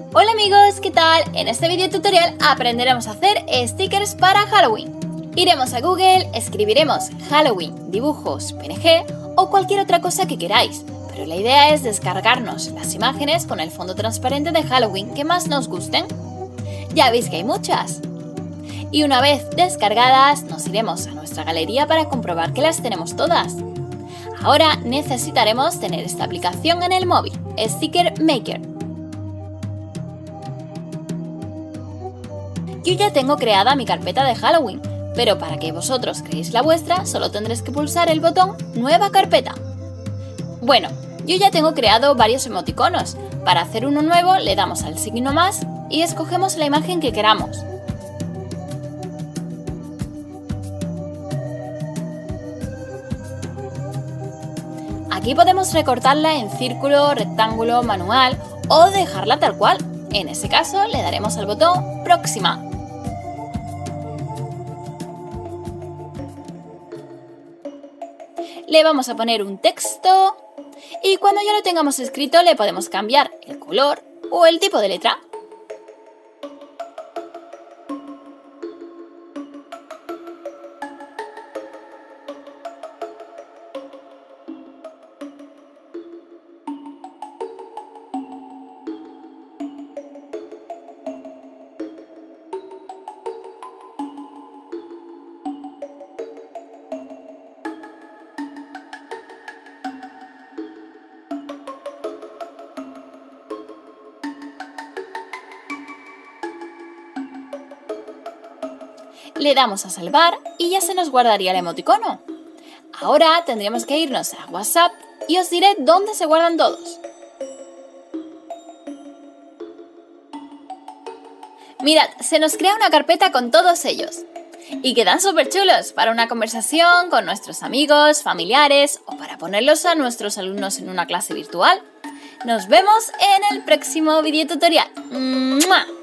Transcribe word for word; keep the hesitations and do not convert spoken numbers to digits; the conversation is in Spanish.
Hola amigos, ¿qué tal? En este video tutorial aprenderemos a hacer stickers para Halloween. Iremos a Google, escribiremos Halloween, dibujos, P N G o cualquier otra cosa que queráis, pero la idea es descargarnos las imágenes con el fondo transparente de Halloween que más nos gusten. Ya veis que hay muchas. Y una vez descargadas, nos iremos a nuestra galería para comprobar que las tenemos todas. Ahora necesitaremos tener esta aplicación en el móvil, Sticker Maker. Yo ya tengo creada mi carpeta de Halloween, pero para que vosotros creéis la vuestra, solo tendréis que pulsar el botón Nueva carpeta. Bueno, yo ya tengo creado varios emoticonos. Para hacer uno nuevo le damos al signo más y escogemos la imagen que queramos. Aquí podemos recortarla en círculo, rectángulo, manual o dejarla tal cual. En ese caso le daremos al botón Próxima. Le vamos a poner un texto y cuando ya lo tengamos escrito le podemos cambiar el color o el tipo de letra. Le damos a salvar y ya se nos guardaría el emoticono. Ahora tendríamos que irnos a WhatsApp y os diré dónde se guardan todos. Mirad, se nos crea una carpeta con todos ellos. Y quedan súper chulos para una conversación con nuestros amigos, familiares o para ponerlos a nuestros alumnos en una clase virtual. Nos vemos en el próximo video tutorial. ¡Mua!